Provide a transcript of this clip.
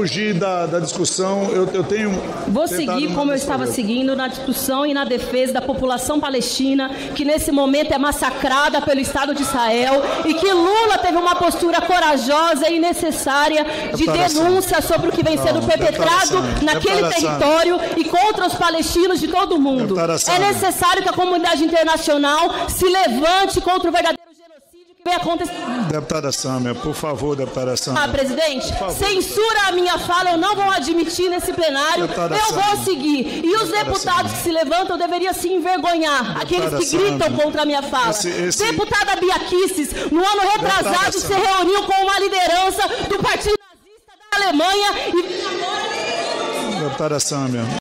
fugir da discussão, eu tenho... Vou seguir como eu estava seguindo na discussão e na defesa da população palestina, que nesse momento é massacrada pelo Estado de Israel, e que Lula teve uma postura corajosa e necessária de denúncia sobre o que vem sendo perpetrado naquele território e contra os palestinos de todo o mundo. É necessário que a comunidade internacional se levante contra o verdadeiro genocídio que vem acontecendo. Deputada Sâmia, por favor, deputada Sâmia. Presidente, censura a minha fala, eu não vou admitir nesse plenário, eu vou seguir. E os deputados que se levantam deveriam se envergonhar, aqueles que gritam contra a minha fala. Deputada Bia Kicis, no ano retrasado, se reuniu com uma liderança do Partido Nazista da Alemanha e... Deputada Sâmia.